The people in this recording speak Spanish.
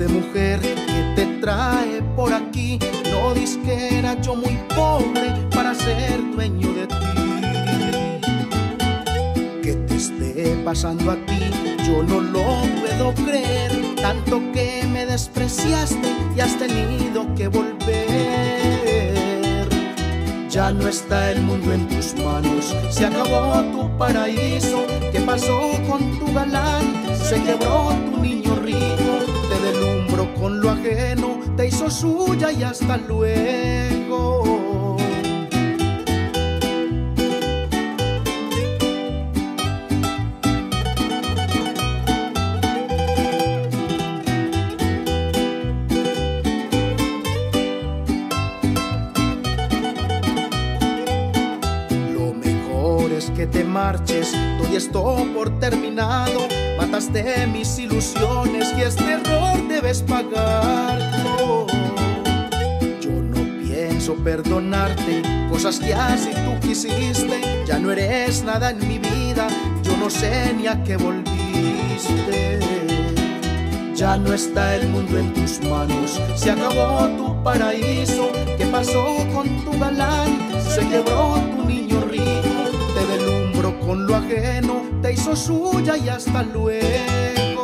de mujer que te trae por aquí. No dis que era yo muy pobre para ser dueño de ti. Que te esté pasando a ti, yo no lo puedo creer. Tanto que me despreciaste y has tenido que volver. Ya no está el mundo en tus manos, se acabó tu paraíso. ¿Qué pasó con tu galán? Se quebró tu niño rico. Te deslumbró con lo ajeno, te hizo suya y hasta luego. Que te marches, doy esto por terminado. Mataste mis ilusiones y este error debes pagarlo. Yo no pienso perdonarte cosas que así tú quisiste. Ya no eres nada en mi vida, yo no sé ni a qué volviste. Ya no está el mundo en tus manos, se acabó tu paraíso. ¿Qué pasó con tu galán? Se quebró tu niño rico. Te deslumbró con lo ajeno, te hizo suya y hasta luego.